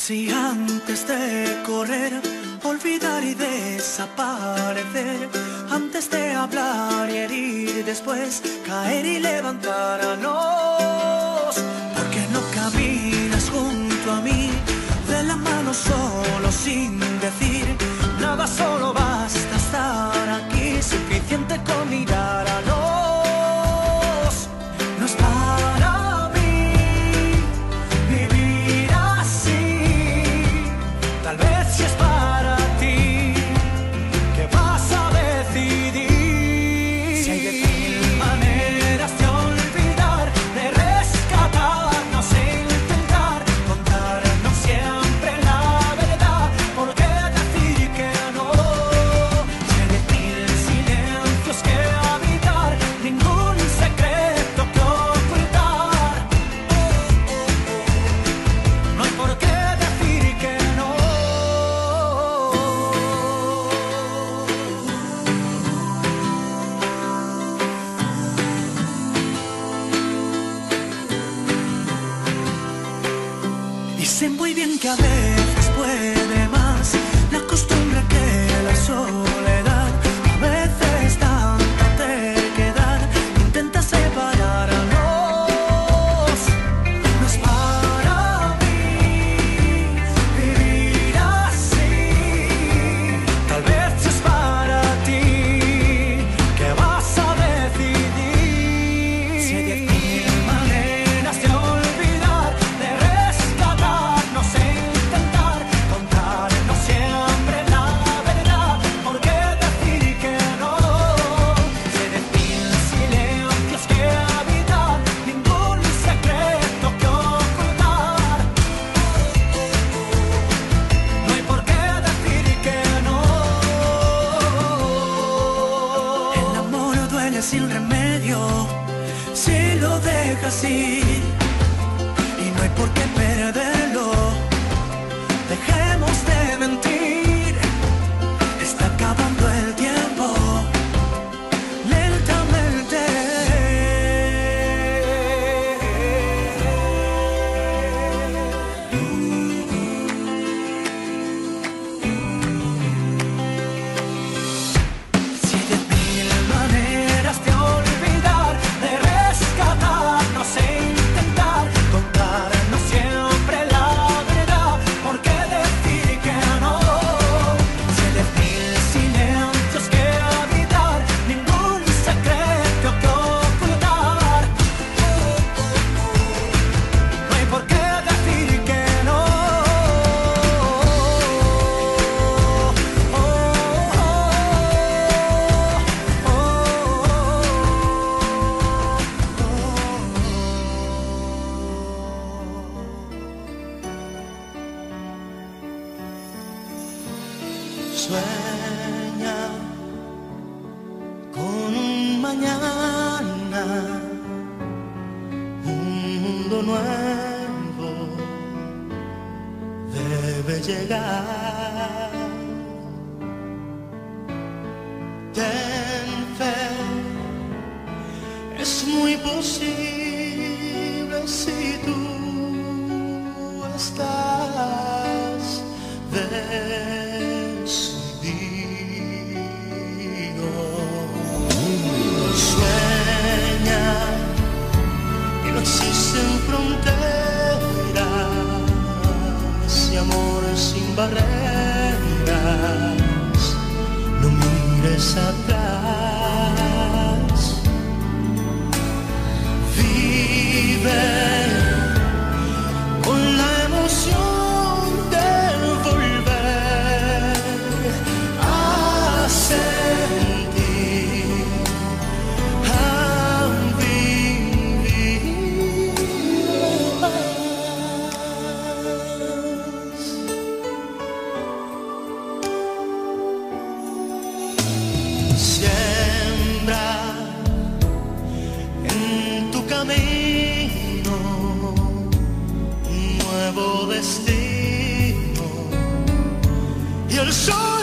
Si antes de correr, olvidar y desaparecer, antes de hablar y herir, después caer y levantarnos, ¿por qué no caminas junto a mí, de la mano solo sin decir nada? Solo basta estar aquí, suficiente con mirar a los. No es para mí vivir así, tal vez si es para ti, ¿qué vas a decidir? Si hay 10.000 maneras de olvidar, de rescatarnos e intentar contarnos siempre la verdad, ¿por qué decir que no? Si hay 10.000 silencios que habitar, ningún secreto que ocultar, no hay por qué decir que no. Y sé muy bien que a veces puede más la costumbre que la soledad, a veces tanta terquedad intenta separarnos. No es para mí vivir así, tal vez si es para ti, ¿qué vas a decidir? Si hay 10.000 maneras de olvidar, de rescatarnos e intentar contarnos siempre la verdad, ¿por qué decir que no? Si hay 10.000 silencios que habitar, ningún secreto que ocultar, no hay por qué decir que no. El amor duele sin remedio si lo dejas ir, y no hay por qué perderlo. Dejemos de mentir, está acabando el tiempo lentamente. Si hay 10.000 maneras de olvidar, de rescatarnos e intentar contarnos siempre la verdad, ¿por qué decir que no? Si hay 10.000 silencios que habitar, ningún secreto que ocultar, no hay por qué decir que no. Sueña con un mañana, un mundo nuevo debe llegar. Ten fe, es muy posible si tú estás decidido. Sueña que no existen fronteras y amor sin barreras. No mires atrás, vive con la emoción de volver a sentir, a vivir más. Siembra en tu camino un nuevo destino y el sol